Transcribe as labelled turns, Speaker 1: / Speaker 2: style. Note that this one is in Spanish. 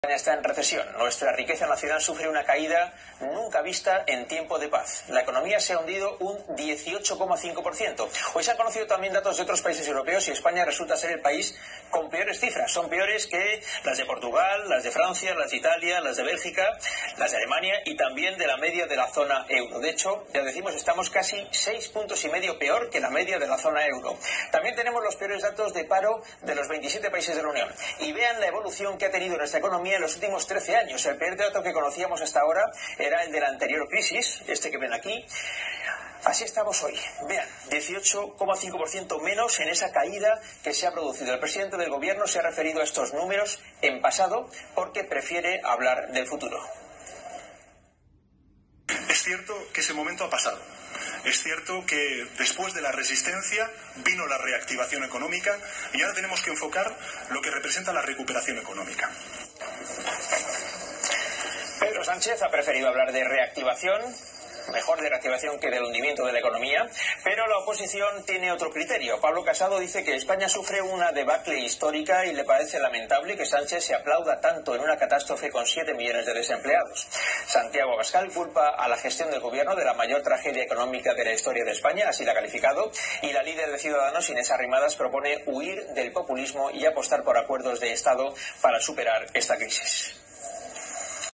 Speaker 1: España está en recesión. Nuestra riqueza nacional sufre una caída nunca vista en tiempo de paz. La economía se ha hundido un 18,5%. Hoy se han conocido también datos de otros países europeos y España resulta ser el país con peores cifras. Son peores que las de Portugal, las de Francia, las de Italia, las de Bélgica, las de Alemania y también de la media de la zona euro. De hecho, ya decimos, estamos casi 6,5 puntos peor que la media de la zona euro. También tenemos los peores datos de paro de los 27 países de la Unión. Y vean la evolución que ha tenido nuestra economía en los últimos 13 años. El peor dato que conocíamos hasta ahora era el de la anterior crisis, este que ven aquí. Así estamos hoy. Vean, 18,5% menos en esa caída que se ha producido. El presidente del gobierno se ha referido a estos números en pasado porque prefiere hablar del futuro.
Speaker 2: Es cierto que ese momento ha pasado. Es cierto que después de la resistencia vino la reactivación económica y ahora tenemos que enfocar lo que representa la recuperación económica.
Speaker 1: Pedro Sánchez ha preferido hablar de reactivación, mejor de reactivación que del hundimiento de la economía, pero la oposición tiene otro criterio. Pablo Casado dice que España sufre una debacle histórica y le parece lamentable que Sánchez se aplauda tanto en una catástrofe con 7 millones de desempleados. Santiago Abascal culpa a la gestión del gobierno de la mayor tragedia económica de la historia de España, así la ha calificado, y la líder de Ciudadanos, Inés Arrimadas, propone huir del populismo y apostar por acuerdos de Estado para superar esta crisis.